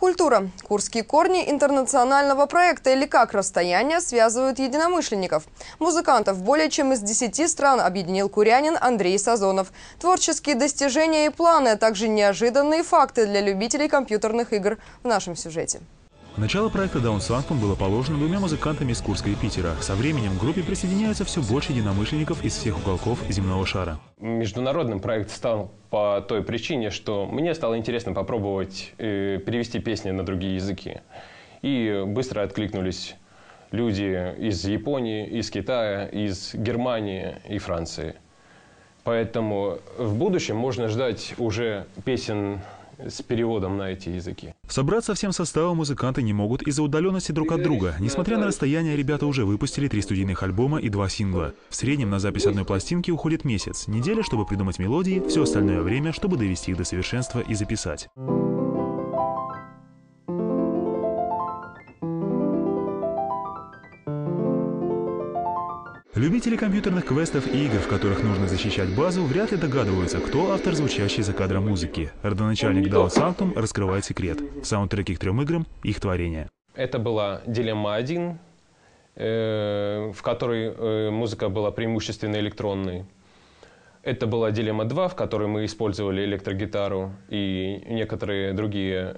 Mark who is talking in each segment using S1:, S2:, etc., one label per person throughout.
S1: Культура. Курские корни интернационального проекта или как расстояние связывают единомышленников. Музыкантов более чем из 10 стран объединил курянин Андрей Сазонов. Творческие достижения и планы, а также неожиданные факты для любителей компьютерных игр в нашем сюжете.
S2: Начало проекта Down Sanctum было положено двумя музыкантами из Курска и Питера. Со временем к группе присоединяются все больше единомышленников из всех уголков земного шара.
S3: Международным проект стал по той причине, что мне стало интересно попробовать перевести песни на другие языки. И быстро откликнулись люди из Японии, из Китая, из Германии и Франции. Поэтому в будущем можно ждать уже песен с переводом на эти языки.
S2: Собраться всем составом музыканты не могут из-за удаленности друг от друга. Несмотря на расстояние, ребята уже выпустили 3 студийных альбома и 2 сингла. В среднем на запись одной пластинки уходит месяц, неделя, чтобы придумать мелодии, все остальное время, чтобы довести их до совершенства и записать. Любители компьютерных квестов и игр, в которых нужно защищать базу, вряд ли догадываются, кто автор звучащей за кадром музыки. Родоначальник Down Sanctum раскрывает секрет. Саундтреки к 3 играм – их творение.
S3: Это была Дилемма 1, в которой музыка была преимущественно электронной. Это была Дилемма 2, в которой мы использовали электрогитару и некоторые другие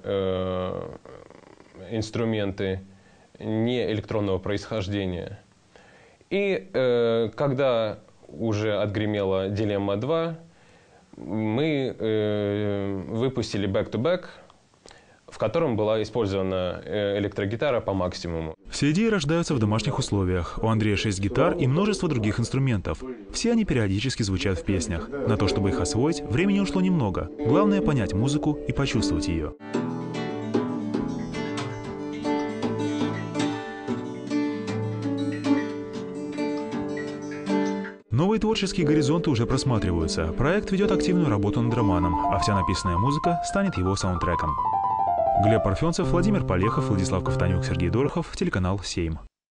S3: инструменты не электронного происхождения. И когда уже отгремела Дилемма 2, мы выпустили Back-to-Back, в котором была использована электрогитара по максимуму.
S2: Все идеи рождаются в домашних условиях. У Андрея 6 гитар и множество других инструментов. Все они периодически звучат в песнях. На то, чтобы их освоить, времени ушло немного. Главное — понять музыку и почувствовать ее. Новые творческие горизонты уже просматриваются. Проект ведет активную работу над романом, а вся написанная музыка станет его саундтреком. Глеб Парфенцев, Владимир Полехов, Владислав Ковтанюк, Сергей Дорохов, телеканал «Сейм».